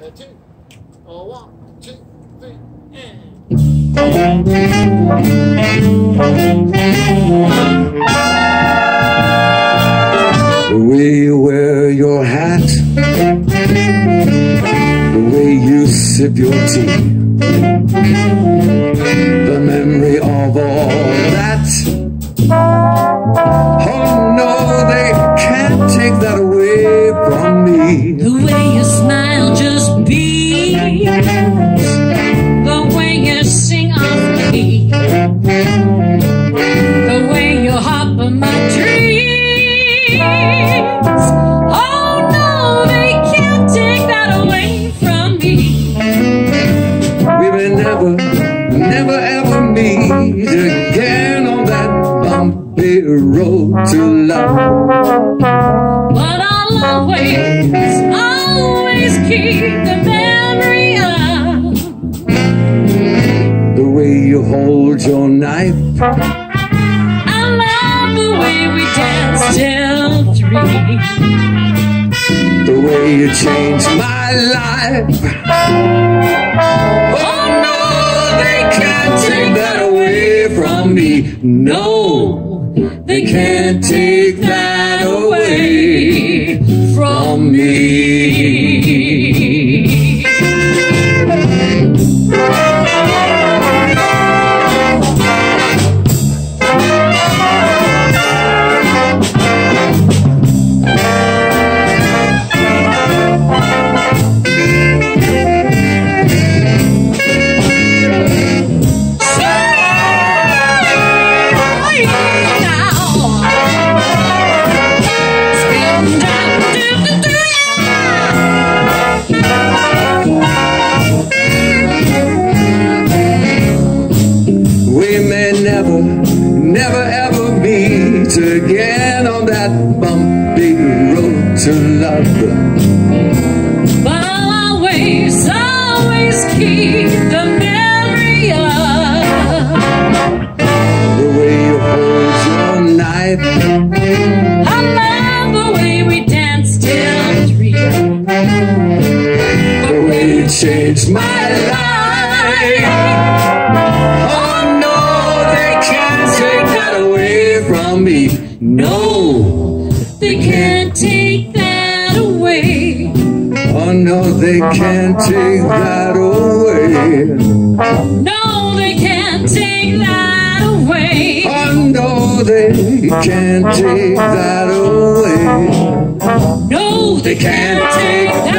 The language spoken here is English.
2, 1, 2, 3, and... The way you wear your hat, the way you sip your tea, the memory of all that. Oh no, they can't take that away from me. The way you smile just beams, the way you sing off the key, the way you hop on my dreams. Oh no, they can't take that away from me. We may never ever meet again on that bumpy road to love, but I'll always keep the memory of the way you hold your knife. I love the way we dance till 3. The way you changed my life. Oh no, they can't take that away from me. No, they can't take that away from me. Never ever meet again on that bumpy road to love, but I'll always keep the memory of the way you hold your knife. I love the way we dance till 3. The way you changed my life. Me. No, they can't take that away. Oh no, they can't take that away. No, they can't take that away. Oh no, they can't take that away. No, they can't take that away.